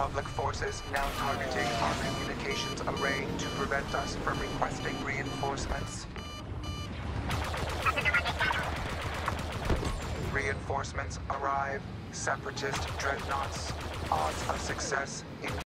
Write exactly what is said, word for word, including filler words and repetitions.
Republic forces now targeting our communications array to prevent us from requesting reinforcements. Reinforcements arrive. Separatist dreadnoughts. Odds of success in